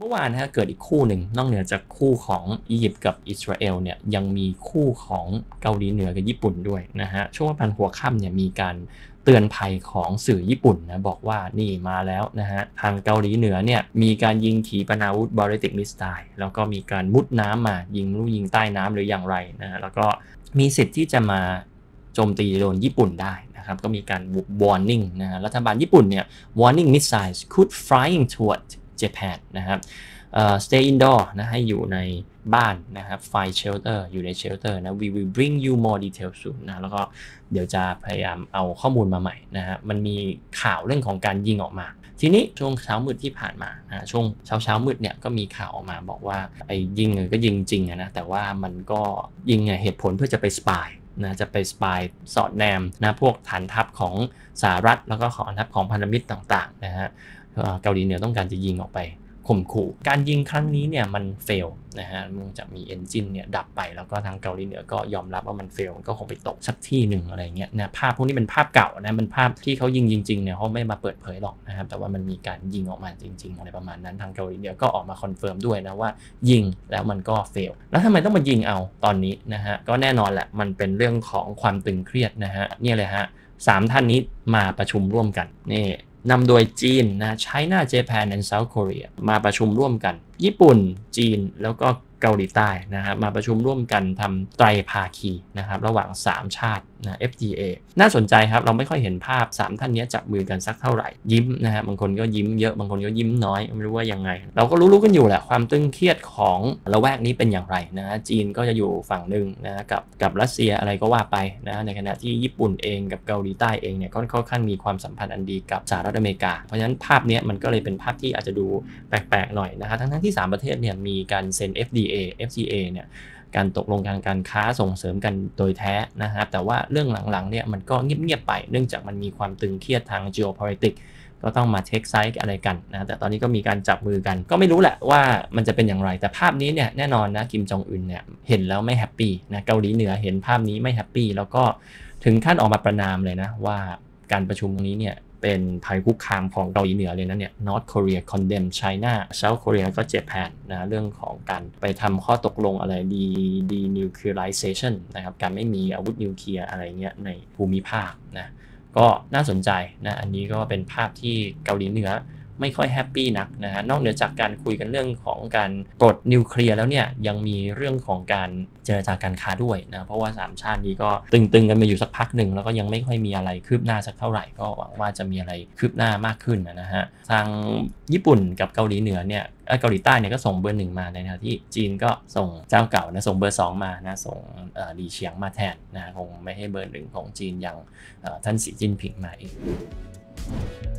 เมื่อวานนะเกิดอีกคู่หนึ่งนอกเหนือจากคู่ของอียิปต์กับอิสราเอลเนี่ยยังมีคู่ของเกาหลีเหนือกับญี่ปุ่นด้วยนะฮะช่วงวันหัวค่ำเนี่ยมีการเตือนภัยของสื่อญี่ปุ่นนะบอกว่านี่มาแล้วนะฮะทางเกาหลีเหนือเนี่ยมีการยิงขีปนาวุธบอลลิสติกมิสไซล์แล้วก็มีการมุดน้ำมายิงไม่รู้ยิงใต้น้ำหรืออย่างไรนะฮะแล้วก็มีสิทธิ์ที่จะมาโจมตีโดนญี่ปุ่นได้นะครับก็มีการ warning นะฮะรัฐบาลญี่ปุ่นเนี่ย warning missiles could flying toward Japan นะครับstay indoor นะให้อยู่ในบ้านนะครับ find shelter อยู่ใน shelter นะ we will bring you more details soon นะแล้วก็เดี๋ยวจะพยายามเอาข้อมูลมาใหม่นะฮะมันมีข่าวเรื่องของการยิงออกมาทีนี้ช่วงเช้ามืดที่ผ่านมานะช่วงเช้ามืดเนี่ยก็มีข่าวออกมาบอกว่าไอ้ยิงก็ยิงจริงนะแต่ว่ามันก็ยิงเหตุผลเพื่อจะไปสปายนะจะไปสปายสอดแนมนะพวกฐานทัพของสหรัฐแล้วก็ของฐานทัพของพันธมิตรต่างๆนะฮะเกาหลีเหนือต้องการจะยิงออกไปข่มขู่การยิงครั้งนี้เนี่ยมันเฟลนะฮะเนื่องจากมีเอนจินเนี่ยดับไปแล้วก็ทางเกาหลีเหนือก็ยอมรับว่ามันเฟลก็คงไปตกสักที่หนึ่งอะไรเงี้ยนะภาพพวกนี้เป็นภาพเก่านะมันภาพที่เขายิงจริงๆเนี่ยเขาไม่มาเปิดเผยหรอกนะครับแต่ว่ามันมีการยิงออกมาจริงๆอะไรประมาณนั้นทางเกาหลีเหนือก็ออกมาคอนเฟิร์มด้วยนะว่ายิงแล้วมันก็เฟลแล้วทำไมต้องมายิงเอาตอนนี้นะฮะก็แน่นอนแหละมันเป็นเรื่องของความตึงเครียดนะฮะนี่เลยฮะ3ท่านนี้มาประชุมร่วมกันนี่นำโดยจีนนะ China Japan and South Korea มาประชุมร่วมกันญี่ปุ่นจีนแล้วก็เกาหลีใต้นะครับมาประชุมร่วมกันทำไตรภาคีนะครับระหว่าง3ชาตินะ FTA น่าสนใจครับเราไม่ค่อยเห็นภาพ3ท่านนี้จับมือกันสักเท่าไหร่ยิ้มนะฮะบางคนก็ยิ้มเยอะบางคนก็ยิ้มน้อยไม่รู้ว่ายังไงเราก็รู้กันอยู่แหละความตึงเครียดของละแวกนี้เป็นอย่างไรนะจีนก็จะอยู่ฝั่งหนึ่งนะกับรัสเซียอะไรก็ว่าไปนะในขณะที่ญี่ปุ่นเองกับเกาหลีใต้เองเนี่ยก็ค่อนข้างมีความสัมพันธ์อันดีกับสหรัฐอเมริกาเพราะฉะนั้นภาพนี้มันก็เลยเป็นภาพที่อาจจะดูแปลกๆหน่อยนะฮะทั้งที่3ประเทศเนี่ยมีการเซ็น FTA เนี่ยการตกลงการค้าส่งเสริมกันโดยแท้นะครับแต่ว่าเรื่องหลังๆเนี่ยมันก็เงียบๆไปเนื่องจากมันมีความตึงเครียดทาง geopolitics ก็ต้องมาเทคไซส์อะไรกันนะแต่ตอนนี้ก็มีการจับมือกันก็ไม่รู้แหละว่ามันจะเป็นอย่างไรแต่ภาพนี้เนี่ยแน่นอนนะคิมจองอึนเนี่ยเห็นแล้วไม่แฮปปี้นะเกาหลีเหนือเห็นภาพนี้ไม่แฮปปี้แล้วก็ถึงขั้นออกมาประณามเลยนะว่าการประชุมตรงนี้เนี่ยเป็นภัยคุกคามของเกาหลีเหนือเลยนะเนี่ย North Korea condemn China South Korea ก็ Japan นะเรื่องของการไปทำข้อตกลงอะไรdenuclearization นะครับการไม่มีอาวุธนิวเคลียร์อะไรเงี้ยในภูมิภาคนะก็น่าสนใจนะอันนี้ก็เป็นภาพที่เกาหลีเหนือไม่ค่อยแฮปปี้นักนะฮะนอกเหนือจากการคุยกันเรื่องของการปลดนิวเคลียร์แล้วเนี่ยยังมีเรื่องของการเจรจาการค้าด้วยนะเพราะว่า3ชาตินี้ก็ตึงๆกันมาอยู่สักพักหนึ่งแล้วก็ยังไม่ค่อยมีอะไรคืบหน้าสักเท่าไหร่ก็หวังว่าจะมีอะไรคืบหน้ามากขึ้นนะฮะทางญี่ปุ่นกับเกาหลีเหนือเนี่ยเกาหลีใต้เนี่ยก็ส่งเบอร์1มาในขณะที่จีนก็ส่งเจ้าเก่านะส่งเบอร์2มานะส่งหลี่เฉียงมาแทนนะคงไม่ให้เบอร์1ของจีนอย่างท่านสีจิ้นผิงมาเอง